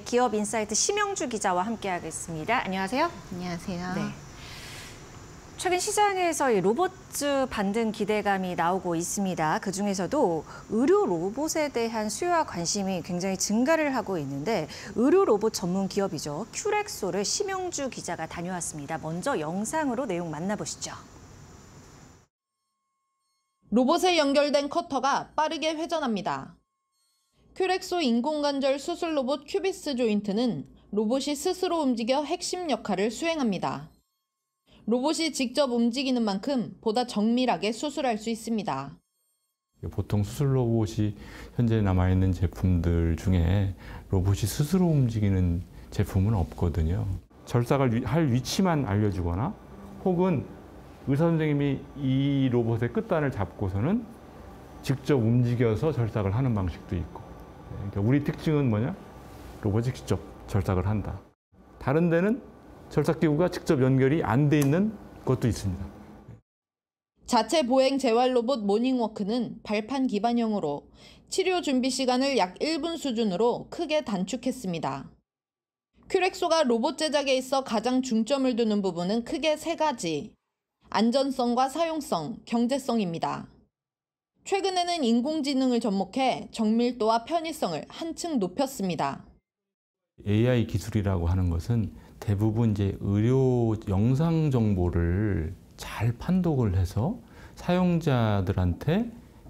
기업인사이트 심영주 기자와 함께하겠습니다. 안녕하세요. 안녕하세요. 네. 최근 시장에서 이 로봇 반등 기대감이 나오고 있습니다. 그중에서도 의료 로봇에 대한 수요와 관심이 굉장히 증가를 하고 있는데 의료 로봇 전문 기업이죠. 큐렉소를 심영주 기자가 다녀왔습니다. 먼저 영상으로 내용 만나보시죠. 로봇에 연결된 커터가 빠르게 회전합니다. 큐렉소 인공관절 수술 로봇 큐비스 조인트는 로봇이 스스로 움직여 핵심 역할을 수행합니다. 로봇이 직접 움직이는 만큼 보다 정밀하게 수술할 수 있습니다. 보통 수술 로봇이 현재 남아있는 제품들 중에 로봇이 스스로 움직이는 제품은 없거든요. 절삭을 할 위치만 알려주거나 혹은 의사 선생님이 이 로봇의 끝단을 잡고서는 직접 움직여서 절삭을 하는 방식도 있고. 그러니까 우리 특징은 뭐냐? 로봇이 직접 절삭을 한다. 다른 데는 절삭기구가 직접 연결이 안 돼 있는 것도 있습니다. 자체 보행 재활 로봇 모닝워크는 발판 기반형으로 치료 준비 시간을 약 1분 수준으로 크게 단축했습니다. 큐렉소가 로봇 제작에 있어 가장 중점을 두는 부분은 크게 세 가지. 안전성과 사용성, 경제성입니다. 최근에는 인공지능을 접목해 정밀도와 편의성을 한층 높였습니다. AI 기술이라고 하는 것은 대부분 이제 의료 영상 정보를 잘 판독을 해서 사용자들한테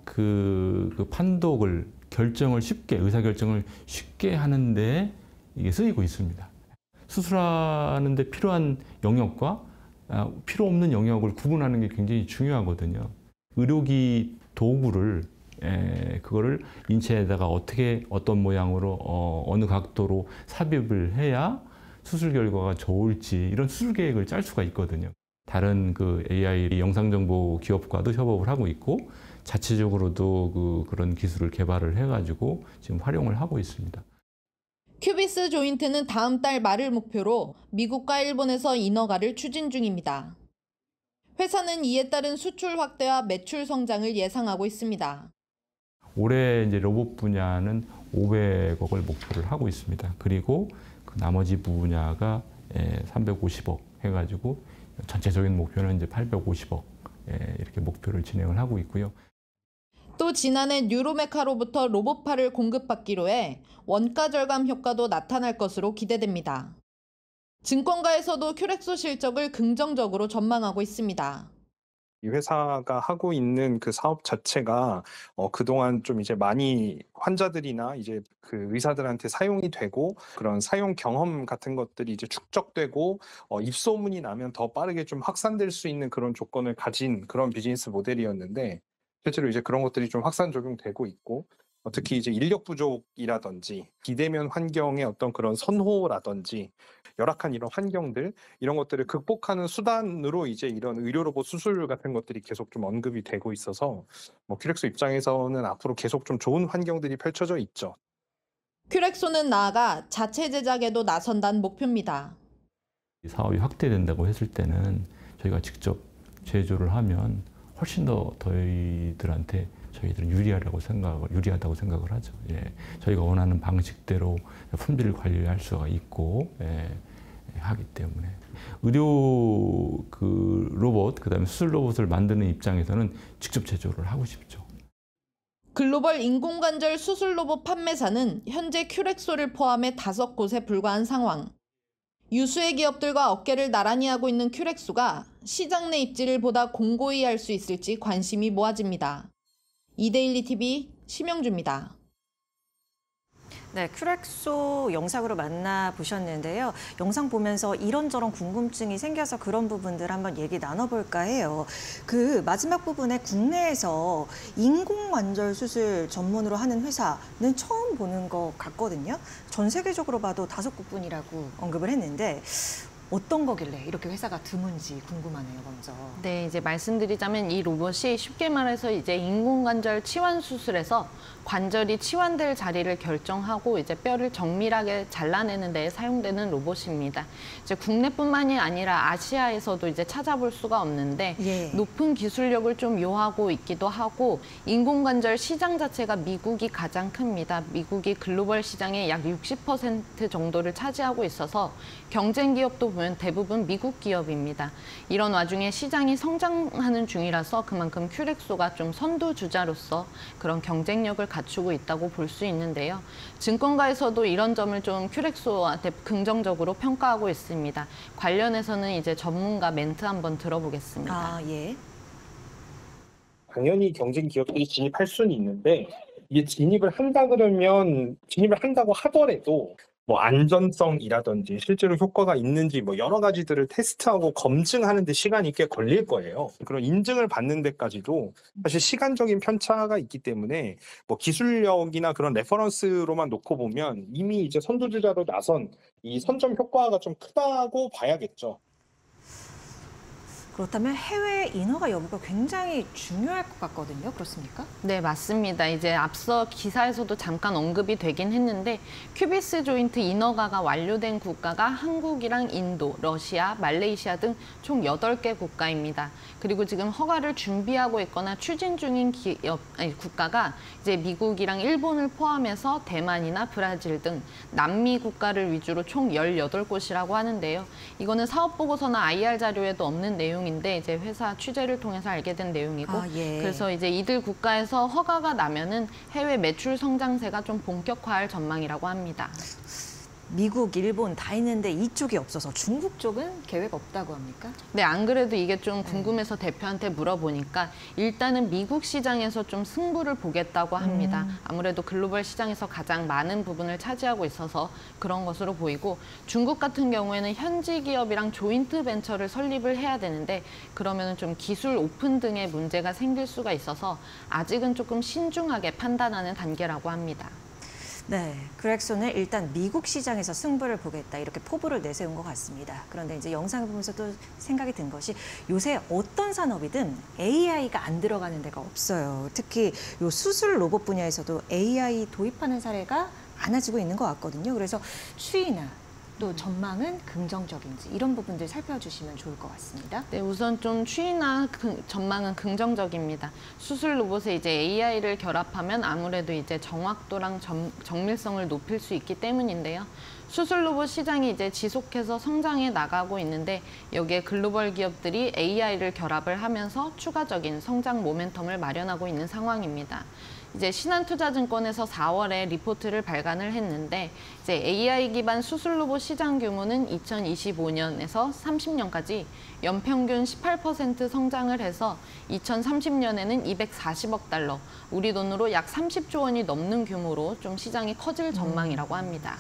그 판독을 결정을 쉽게 의사결정을 쉽게 하는데 이게 쓰이고 있습니다. 수술하는 데 필요한 영역과 필요 없는 영역을 구분하는 게 굉장히 중요하거든요. 의료기 도구를 그거를 인체에다가 어떻게 어떤 모양으로 어느 각도로 삽입을 해야 수술 결과가 좋을지 이런 수술 계획을 짤 수가 있거든요. 다른 그 AI 영상 정보 기업과도 협업을 하고 있고 자체적으로도 그런 기술을 개발을 해가지고 지금 활용을 하고 있습니다. 큐비스 조인트는 다음 달 말을 목표로 미국과 일본에서 인허가를 추진 중입니다. 회사는 이에 따른 수출 확대와 매출 성장을 예상하고 있습니다. 올해 이제 로봇 분야는 500억을 목표를 하고 있습니다. 그리고 그 나머지 분야가 350억 해가지고 전체적인 목표는 이제 850억 이렇게 목표를 진행을 하고 있고요. 또 지난해 뉴로메카로부터 로봇팔을 공급받기로 해 원가 절감 효과도 나타날 것으로 기대됩니다. 증권가에서도 큐렉소 실적을 긍정적으로 전망하고 있습니다. 이 회사가 하고 있는 그 사업 자체가 그동안 좀 이제 많이 환자들이나 이제 그 의사들한테 사용이 되고 그런 사용 경험 같은 것들이 이제 축적되고 입소문이 나면 더 빠르게 좀 확산될 수 있는 그런 조건을 가진 그런 비즈니스 모델이었는데 실제로 이제 그런 것들이 좀 확산 적용되고 있고 특히 이제 인력 부족이라든지 비대면 환경의 어떤 그런 선호라든지 열악한 이런 환경들 이런 것들을 극복하는 수단으로 이제 이런 의료 로봇 수술 같은 것들이 계속 좀 언급이 되고 있어서 큐렉소 입장에서는 앞으로 계속 좀 좋은 환경들이 펼쳐져 있죠. 큐렉소는 나아가 자체 제작에도 나선다는 목표입니다. 사업이 확대된다고 했을 때는 저희가 직접 제조를 하면 훨씬 더 저희들은 유리하다고 생각을 하죠. 저희가 원하는 방식대로 품질 관리할 수가 있고 하기 때문에 의료 로봇 그다음에 수술 로봇을 만드는 입장에서는 직접 제조를 하고 싶죠. 글로벌 인공관절 수술 로봇 판매사는 현재 큐렉소를 포함해 5곳에 불과한 상황. 유수의 기업들과 어깨를 나란히 하고 있는 큐렉소가 시장 내 입지를 보다 공고히 할 수 있을지 관심이 모아집니다. 이데일리 TV 심영주입니다. 네, 큐렉소 영상으로 만나보셨는데요. 영상 보면서 이런저런 궁금증이 생겨서 그런 부분들 한번 얘기 나눠볼까 해요. 그 마지막 부분에 국내에서 인공관절 수술 전문으로 하는 회사는 처음 보는 것 같거든요. 전 세계적으로 봐도 5곳뿐이라고 언급을 했는데 어떤 거길래 이렇게 회사가 드문지 궁금하네요, 먼저. 네, 이제 말씀드리자면 이 로봇이 쉽게 말해서 이제 인공관절 치환 수술에서 관절이 치환될 자리를 결정하고 이제 뼈를 정밀하게 잘라내는 데 사용되는 로봇입니다. 이제 국내뿐만이 아니라 아시아에서도 이제 찾아볼 수가 없는데 예. 높은 기술력을 좀 요하고 있기도 하고 인공관절 시장 자체가 미국이 가장 큽니다. 미국이 글로벌 시장의 약 60% 정도를 차지하고 있어서 경쟁 기업도 보면 대부분 미국 기업입니다. 이런 와중에 시장이 성장하는 중이라서 그만큼 큐렉소가 좀 선두주자로서 그런 경쟁력을 갖추고 있다고 볼 수 있는데요. 증권가에서도 이런 점을 좀 큐렉소한테 긍정적으로 평가하고 있습니다. 관련해서는 이제 전문가 멘트 한번 들어보겠습니다. 아, 예. 당연히 경쟁 기업들이 진입할 수는 있는데 이게 진입을 한다고 하더라도 뭐 안전성이라든지 실제로 효과가 있는지 뭐 여러 가지들을 테스트하고 검증하는 데 시간이 꽤 걸릴 거예요. 그런 인증을 받는 데까지도 사실 시간적인 편차가 있기 때문에 뭐 기술력이나 그런 레퍼런스로만 놓고 보면 이미 이제 선두주자로 나선 이 선점 효과가 좀 크다고 봐야겠죠. 그렇다면 해외 인허가 여부가 굉장히 중요할 것 같거든요. 그렇습니까? 네, 맞습니다. 이제 앞서 기사에서도 잠깐 언급이 되긴 했는데 큐비스 조인트 인허가가 완료된 국가가 한국이랑 인도, 러시아, 말레이시아 등 총 8개 국가입니다. 그리고 지금 허가를 준비하고 있거나 추진 중인 국가가 이제 미국이랑 일본을 포함해서 대만이나 브라질 등 남미 국가를 위주로 총 18곳이라고 하는데요. 이거는 사업보고서나 IR 자료에도 없는 내용인데 이제 회사 취재를 통해서 알게 된 내용이고 아, 예. 그래서 이제 이들 국가에서 허가가 나면은 해외 매출 성장세가 좀 본격화할 전망이라고 합니다. 미국, 일본 다 있는데 이쪽이 없어서 중국 쪽은 계획 없다고 합니까? 네, 안 그래도 이게 좀 궁금해서 대표한테 물어보니까 일단은 미국 시장에서 좀 승부를 보겠다고 합니다. 아무래도 글로벌 시장에서 가장 많은 부분을 차지하고 있어서 그런 것으로 보이고 중국 같은 경우에는 현지 기업이랑 조인트 벤처를 설립을 해야 되는데 그러면은 좀 기술 오픈 등의 문제가 생길 수가 있어서 아직은 조금 신중하게 판단하는 단계라고 합니다. 네, 큐렉소는 일단 미국 시장에서 승부를 보겠다 이렇게 포부를 내세운 것 같습니다. 그런데 이제 영상을 보면서 또 생각이 든 것이 요새 어떤 산업이든 AI가 안 들어가는 데가 없어요. 특히 요 수술 로봇 분야에서도 AI 도입하는 사례가 많아지고 있는 것 같거든요. 그래서 추이나 또 전망은 긍정적인지 이런 부분들 살펴주시면 좋을 것 같습니다. 네, 우선 좀 추이나 전망은 긍정적입니다. 수술 로봇에 이제 AI를 결합하면 아무래도 이제 정확도랑 정밀성을 높일 수 있기 때문인데요. 수술 로봇 시장이 이제 지속해서 성장해 나가고 있는데 여기에 글로벌 기업들이 AI를 결합을 하면서 추가적인 성장 모멘텀을 마련하고 있는 상황입니다. 이제 신한투자증권에서 4월에 리포트를 발간을 했는데 이제 AI 기반 수술 로봇 시장 규모는 2025년에서 30년까지 연평균 18% 성장을 해서 2030년에는 240억 달러, 우리 돈으로 약 30조 원이 넘는 규모로 좀 시장이 커질 전망이라고 합니다.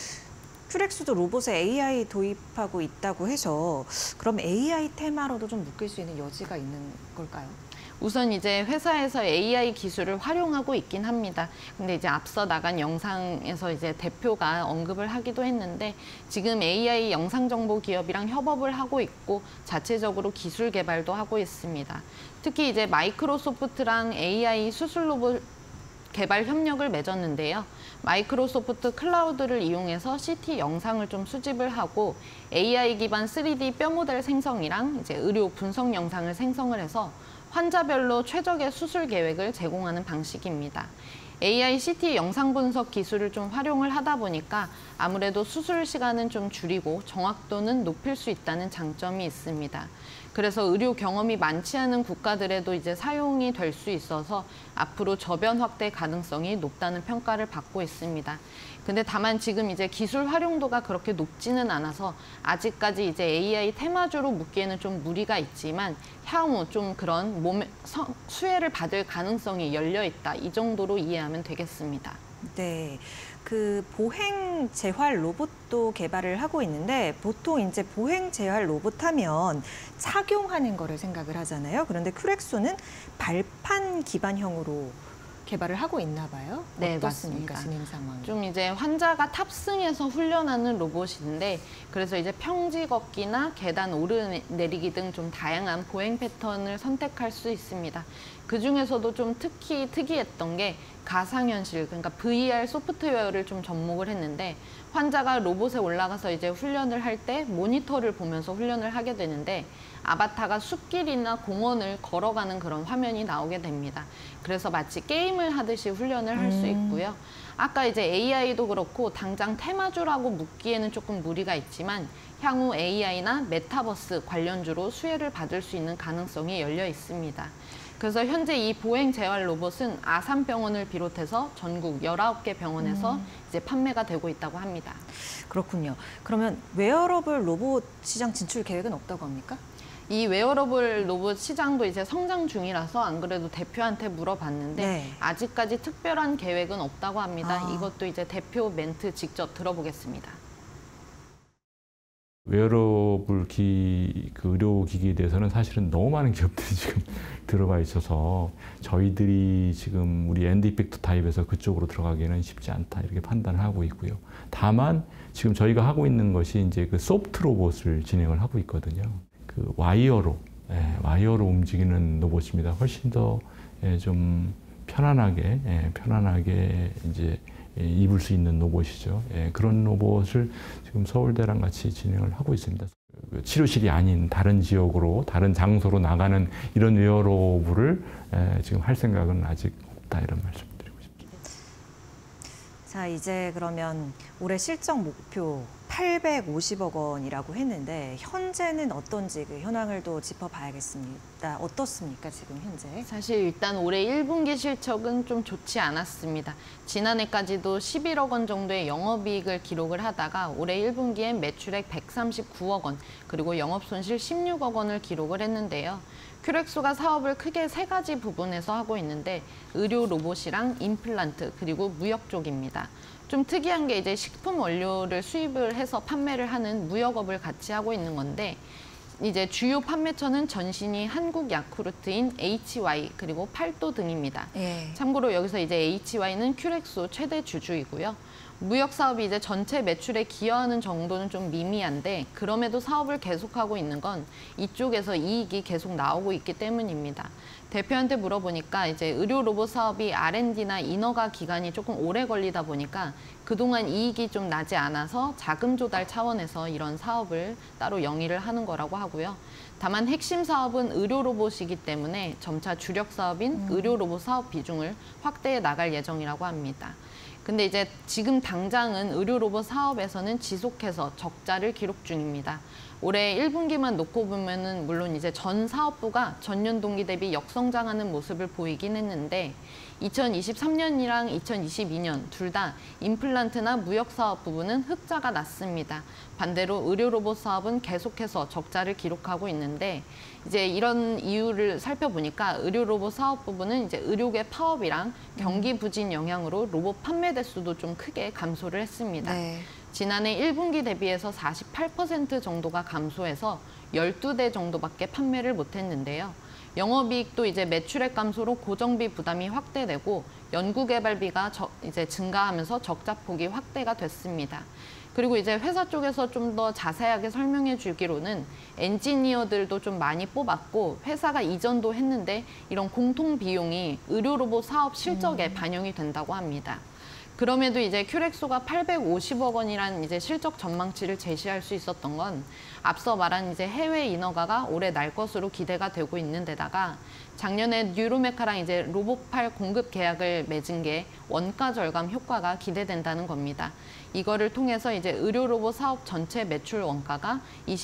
큐렉소도 로봇에 AI 도입하고 있다고 해서 그럼 AI 테마로도 좀 묶일 수 있는 여지가 있는 걸까요? 우선 이제 회사에서 AI 기술을 활용하고 있긴 합니다. 근데 이제 앞서 나간 영상에서 이제 대표가 언급을 하기도 했는데 지금 AI 영상 정보 기업이랑 협업을 하고 있고 자체적으로 기술 개발도 하고 있습니다. 특히 이제 마이크로소프트랑 AI 수술 로봇 개발 협력을 맺었는데요. 마이크로소프트 클라우드를 이용해서 CT 영상을 좀 수집을 하고 AI 기반 3D 뼈 모델 생성이랑 이제 의료 분석 영상을 생성을 해서 환자별로 최적의 수술 계획을 제공하는 방식입니다. AI CT 영상 분석 기술을 좀 활용을 하다 보니까 아무래도 수술 시간은 좀 줄이고 정확도는 높일 수 있다는 장점이 있습니다. 그래서 의료 경험이 많지 않은 국가들에도 이제 사용이 될 수 있어서 앞으로 저변 확대 가능성이 높다는 평가를 받고 있습니다. 근데 다만 지금 이제 기술 활용도가 그렇게 높지는 않아서 아직까지 이제 AI 테마주로 묶기에는 좀 무리가 있지만 향후 좀 그런 수혜를 받을 가능성이 열려 있다. 이 정도로 이해하면 되겠습니다. 네. 그 보행 재활 로봇도 개발을 하고 있는데 보통 이제 보행 재활 로봇 하면 착용하는 거를 생각을 하잖아요. 그런데 큐렉소는 발판 기반형으로 개발을 하고 있나 봐요. 네, 어떻습니까? 맞습니다. 진행 상황. 좀 이제 환자가 탑승해서 훈련하는 로봇인데 그래서 이제 평지 걷기나 계단 오르내리기 등 좀 다양한 보행 패턴을 선택할 수 있습니다. 그 중에서도 좀 특히 특이했던 게 가상현실, 그러니까 VR 소프트웨어를 좀 접목을 했는데 환자가 로봇에 올라가서 이제 훈련을 할 때 모니터를 보면서 훈련을 하게 되는데 아바타가 숲길이나 공원을 걸어가는 그런 화면이 나오게 됩니다. 그래서 마치 게임을 하듯이 훈련을 할 수 있고요. 아까 이제 AI도 그렇고 당장 테마주라고 묻기에는 조금 무리가 있지만 향후 AI나 메타버스 관련주로 수혜를 받을 수 있는 가능성이 열려 있습니다. 그래서 현재 이 보행 재활 로봇은 아산병원을 비롯해서 전국 19개 병원에서 이제 판매가 되고 있다고 합니다. 그렇군요. 그러면 웨어러블 로봇 시장 진출 계획은 없다고 합니까? 이 웨어러블 로봇 시장도 이제 성장 중이라서 안 그래도 대표한테 물어봤는데 네. 아직까지 특별한 계획은 없다고 합니다. 아. 이것도 이제 대표 멘트 직접 들어보겠습니다. 웨어러블 그 의료기기에 대해서는 사실은 너무 많은 기업들이 지금 들어가 있어서 저희들이 지금 우리 엔드 이펙트 타입에서 그쪽으로 들어가기는 쉽지 않다 이렇게 판단을 하고 있고요. 다만 지금 저희가 하고 있는 것이 이제 그 소프트 로봇을 진행을 하고 있거든요. 그 와이어로 움직이는 로봇입니다. 훨씬 더 좀 편안하게 이제 입을 수 있는 로봇이죠. 그런 로봇을 지금 서울대랑 같이 진행을 하고 있습니다. 치료실이 아닌 다른 지역으로, 다른 장소로 나가는 이런 웨어러블을 지금 할 생각은 아직 없다 이런 말씀 드리고 싶습니다. 자, 이제 그러면 올해 실적 목표 850억 원이라고 했는데 현재는 어떤지 그 현황을 또 짚어봐야겠습니다. 어떻습니까, 지금 현재? 사실 일단 올해 1분기 실적은 좀 좋지 않았습니다. 지난해까지도 11억 원 정도의 영업이익을 기록을 하다가 올해 1분기엔 매출액 139억 원, 그리고 영업손실 16억 원을 기록을 했는데요. 큐렉소가 사업을 크게 세 가지 부분에서 하고 있는데 의료 로봇이랑 임플란트, 그리고 무역 쪽입니다. 좀 특이한 게 이제 식품 원료를 수입을 해서 판매를 하는 무역업을 같이 하고 있는 건데 이제 주요 판매처는 전신이 한국 야쿠르트인 HY 그리고 팔도 등입니다. 예. 참고로 여기서 이제 HY는 큐렉소 최대 주주이고요. 무역 사업이 이제 전체 매출에 기여하는 정도는 좀 미미한데 그럼에도 사업을 계속하고 있는 건 이쪽에서 이익이 계속 나오고 있기 때문입니다. 대표한테 물어보니까 이제 의료 로봇 사업이 R&D나 인허가 기간이 조금 오래 걸리다 보니까 그동안 이익이 좀 나지 않아서 자금 조달 차원에서 이런 사업을 따로 영위를 하는 거라고 하고요. 다만 핵심 사업은 의료 로봇이기 때문에 점차 주력 사업인 의료 로봇 사업 비중을 확대해 나갈 예정이라고 합니다. 근데 이제 지금 당장은 의료 로봇 사업에서는 지속해서 적자를 기록 중입니다. 올해 1분기만 놓고 보면은 물론 이제 전 사업부가 전년 동기 대비 역성장하는 모습을 보이긴 했는데 2023년이랑 2022년 둘 다 임플란트나 무역 사업 부분은 흑자가 났습니다. 반대로 의료 로봇 사업은 계속해서 적자를 기록하고 있는데 이제 이런 이유를 살펴보니까 의료 로봇 사업 부분은 이제 의료계 파업이랑 경기 부진 영향으로 로봇 판매 대수도 좀 크게 감소를 했습니다. 네. 지난해 1분기 대비해서 48% 정도가 감소해서 12대 정도밖에 판매를 못했는데요. 영업이익도 이제 매출액 감소로 고정비 부담이 확대되고 연구개발비가 이제 증가하면서 적자폭이 확대가 됐습니다. 그리고 이제 회사 쪽에서 좀 더 자세하게 설명해 주기로는 엔지니어들도 좀 많이 뽑았고 회사가 이전도 했는데 이런 공통 비용이 의료 로봇 사업 실적에 반영이 된다고 합니다. 그럼에도 이제 큐렉소가 850억 원이란 이제 실적 전망치를 제시할 수 있었던 건 앞서 말한 이제 해외 인허가가 올해 날 것으로 기대가 되고 있는 데다가 작년에 뉴로메카랑 이제 로봇팔 공급 계약을 맺은 게 원가 절감 효과가 기대된다는 겁니다. 이거를 통해서 이제 의료 로봇 사업 전체 매출 원가가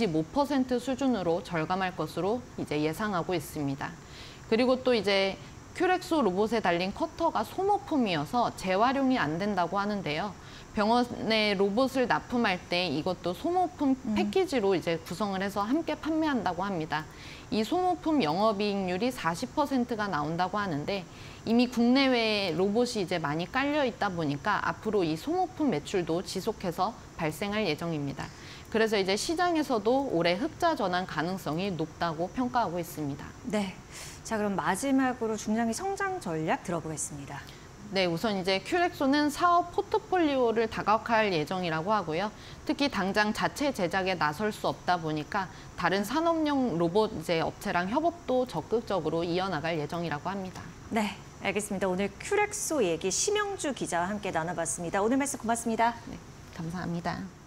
25% 수준으로 절감할 것으로 이제 예상하고 있습니다. 그리고 또 이제 큐렉소 로봇에 달린 커터가 소모품이어서 재활용이 안 된다고 하는데요. 병원에 로봇을 납품할 때 이것도 소모품 패키지로 이제 구성을 해서 함께 판매한다고 합니다. 이 소모품 영업이익률이 40%가 나온다고 하는데 이미 국내외에 로봇이 이제 많이 깔려 있다 보니까 앞으로 이 소모품 매출도 지속해서 발생할 예정입니다. 그래서 이제 시장에서도 올해 흑자 전환 가능성이 높다고 평가하고 있습니다. 네. 자, 그럼 마지막으로 중장기 성장 전략 들어보겠습니다. 네, 우선 이제 큐렉소는 사업 포트폴리오를 다각화할 예정이라고 하고요. 특히 당장 자체 제작에 나설 수 없다 보니까 다른 산업용 로봇 이제 업체랑 협업도 적극적으로 이어나갈 예정이라고 합니다. 네, 알겠습니다. 오늘 큐렉소 얘기 심영주 기자와 함께 나눠봤습니다. 오늘 말씀 고맙습니다. 네, 감사합니다.